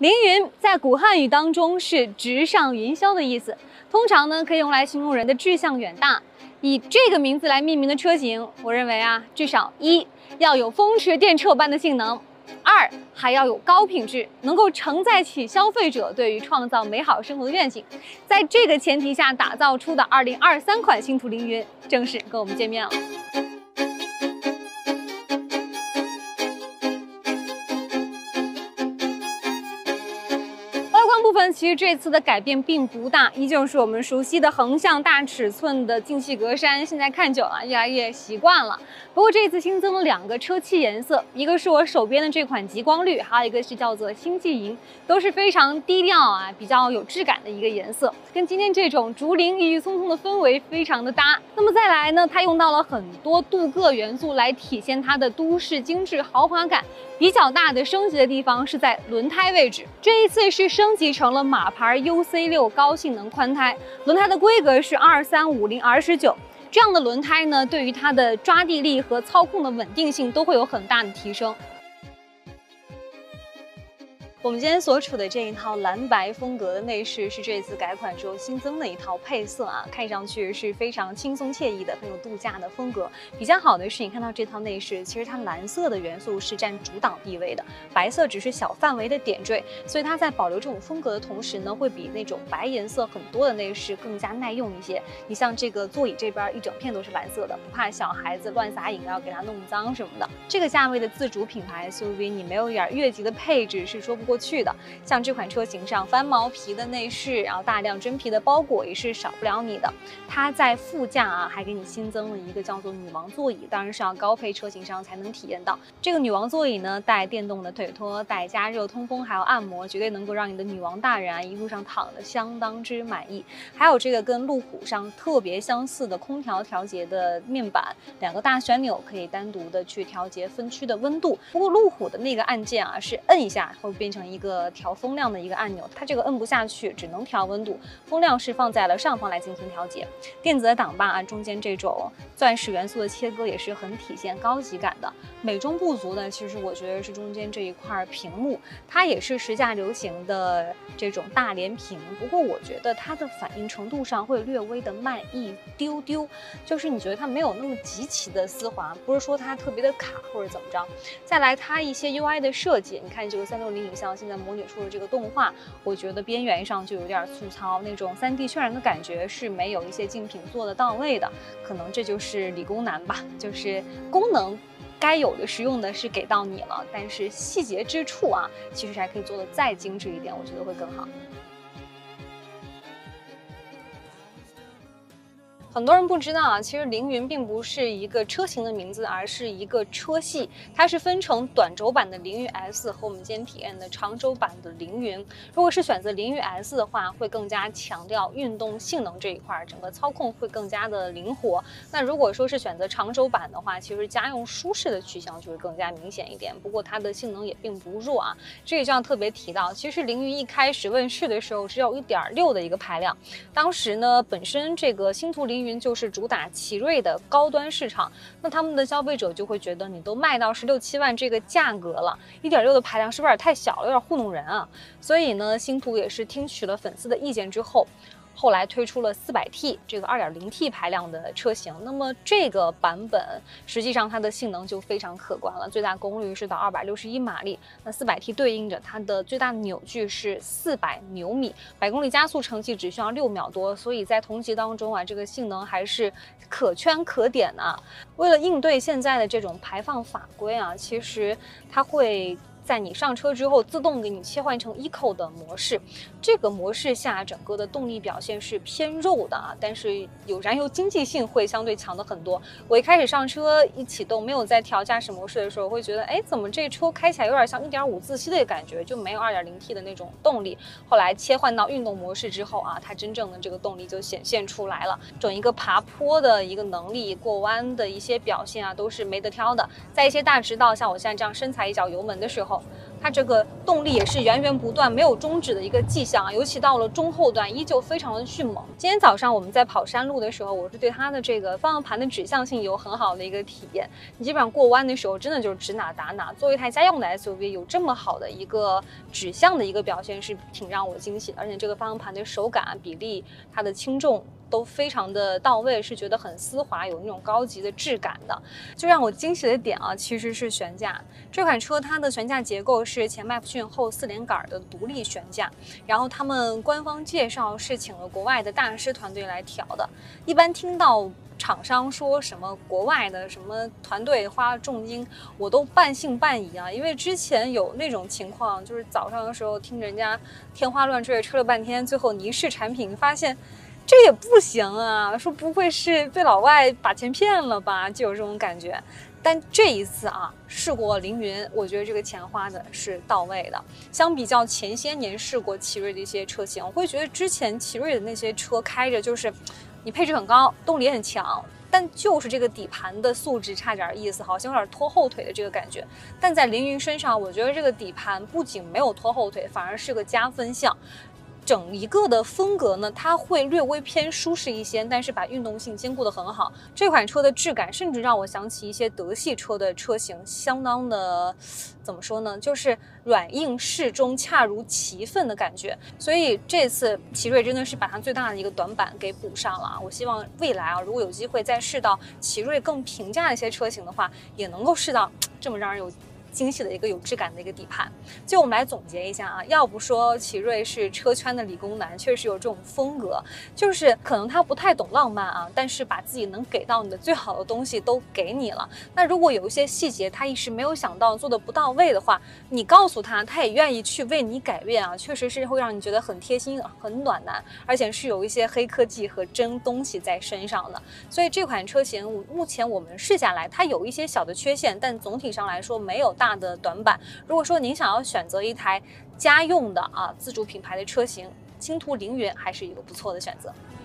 凌云在古汉语当中是直上云霄的意思，通常呢可以用来形容人的志向远大。以这个名字来命名的车型，我认为啊，至少一要有风驰电掣般的性能，二还要有高品质，能够承载起消费者对于创造美好生活的愿景。在这个前提下打造出的2023款星途凌云正式跟我们见面了。部分其实这次的改变并不大，依旧是我们熟悉的横向大尺寸的进气格栅，现在看久了越来越习惯了。不过这次新增了2个车漆颜色，一个是我手边的这款极光绿，还有一个是叫做星际银，都是非常低调啊，比较有质感的一个颜色，跟今天这种竹林郁郁葱葱的氛围非常的搭。那么再来呢，它用到了很多镀铬元素来体现它的都市精致豪华感。比较大的升级的地方是在轮胎位置，这一次是升级成了马牌 UC6 高性能宽胎，轮胎的规格是2350R19。这样的轮胎呢，对于它的抓地力和操控的稳定性都会有很大的提升。我们今天所处的这一套蓝白风格的内饰是这次改款之后新增的一套配色啊，看上去是非常轻松惬意的，很有度假的风格。比较好的是，你看到这套内饰，其实它蓝色的元素是占主导地位的，白色只是小范围的点缀，所以它在保留这种风格的同时呢，会比那种白颜色很多的内饰更加耐用一些。你像这个座椅这边一整片都是蓝色的，不怕小孩子乱撒饮料给它弄脏什么的。这个价位的自主品牌 SUV， 你没有一点越级的配置是说不过去的。像这款车型上翻毛皮的内饰，然后大量真皮的包裹也是少不了你的。它在副驾啊还给你新增了一个叫做女王座椅，当然是要高配车型上才能体验到。这个女王座椅呢，带电动的腿托，带加热通风，还有按摩，绝对能够让你的女王大人啊一路上躺得相当之满意。还有这个跟路虎上特别相似的空调调节的面板，2个大旋钮可以单独的去调节分区的温度。不过路虎的那个按键啊是摁一下会变成一个调风量的一个按钮，它这个摁不下去，只能调温度，风量是放在了上方来进行调节。电子的挡把啊，中间这种钻石元素的切割也是很体现高级感的。美中不足呢，其实我觉得是中间这一块屏幕，它也是时下流行的这种大连屏，不过我觉得它的反应程度上会略微的慢一丢丢，就是你觉得它没有那么极其的丝滑，不是说它特别的卡或者怎么着。再来它一些 UI 的设计，你看这个360影像现在模拟出了这个动画，我觉得边缘上就有点粗糙，那种3D 渲染的感觉是没有一些竞品做得到位的，可能这就是理工男吧，就是功能该有的实用的是给到你了，但是细节之处啊，其实还可以做得再精致一点，我觉得会更好。很多人不知道啊，其实凌云并不是一个车型的名字，而是一个车系。它是分成短轴版的凌云 S 和我们今天体验的长轴版的凌云。如果是选择凌云 S 的话，会更加强调运动性能这一块，整个操控会更加的灵活。那如果说是选择长轴版的话，其实家用舒适的取向就会更加明显一点。不过它的性能也并不弱啊，这个就要特别提到。其实凌云一开始问世的时候只有1.6的一个排量，当时呢本身这个星途凌云就是主打奇瑞的高端市场，那他们的消费者就会觉得你都卖到16、17万这个价格了，1.6的排量是不是有点太小了，有点糊弄人啊？所以呢，星途也是听取了粉丝的意见之后，后来推出了400T 这个2.0T 排量的车型。那么这个版本实际上它的性能就非常可观了，最大功率是到261马力。那400T 对应着它的最大的扭矩是400牛米，100公里加速成绩只需要6秒多，所以在同级当中啊，这个性能还是可圈可点啊。为了应对现在的这种排放法规啊，其实它会在你上车之后自动给你切换成 Eco 的模式，这个模式下整个的动力表现是偏肉的啊，但是有燃油经济性会相对强的很多。我一开始上车一启动没有在调驾驶模式的时候，会觉得哎，怎么这车开起来有点像1.5自吸的感觉，就没有2.0T 的那种动力。后来切换到运动模式之后啊，它真正的这个动力就显现出来了，整一个爬坡的一个能力，过弯的一些表现啊，都是没得挑的。在一些大直道，像我现在这样深踩一脚油门的时候， 它这个动力也是源源不断、没有终止的一个迹象啊，尤其到了中后段依旧非常的迅猛。今天早上我们在跑山路的时候，我是对它的这个方向盘的指向性有很好的一个体验。你基本上过弯的时候，真的就是指哪打哪。作为一台家用的 SUV， 有这么好的一个指向的一个表现，是挺让我惊喜的。而且这个方向盘的手感、比例、它的轻重都非常的到位，是觉得很丝滑，有那种高级的质感的。就让我惊喜的点啊，其实是悬架。这款车它的悬架结构是前麦弗逊后4连杆的独立悬架，然后他们官方介绍是请了国外的大师团队来调的。一般听到厂商说什么国外的什么团队花了重金，我都半信半疑啊，因为之前有那种情况，就是早上的时候听人家天花乱坠吹了半天，最后你一试产品发现这也不行啊，说不会是被老外把钱骗了吧，就有这种感觉。但这一次啊，试过凌云，我觉得这个钱花的是到位的。相比较前些年试过奇瑞的一些车型，我会觉得之前奇瑞的那些车开着就是你配置很高，动力也很强，但就是这个底盘的素质差点意思，好像有点拖后腿的这个感觉。但在凌云身上，我觉得这个底盘不仅没有拖后腿，反而是个加分项。整一个的风格呢，它会略微偏舒适一些，但是把运动性兼顾得很好。这款车的质感甚至让我想起一些德系车的车型，相当的怎么说呢，就是软硬适中，恰如其分的感觉。所以这次奇瑞真的是把它最大的一个短板给补上了啊！我希望未来啊，如果有机会再试到奇瑞更平价的一些车型的话，也能够试到这么让人有惊喜的一个有质感的一个底盘。就我们来总结一下啊，要不说奇瑞是车圈的理工男，确实有这种风格，就是可能他不太懂浪漫啊，但是把自己能给到你的最好的东西都给你了。那如果有一些细节他一时没有想到，做的不到位的话，你告诉他，他也愿意去为你改变啊，确实是会让你觉得很贴心、很暖男，而且是有一些黑科技和真东西在身上的。所以这款车型目前我们试下来，它有一些小的缺陷，但总体上来说没有大的短板。如果说您想要选择一台家用的自主品牌的车型，星途凌云还是一个不错的选择。